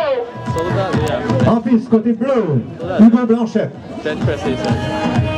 Sådär, ja. En fisk till blå. Hugo Blanchette. Den precis.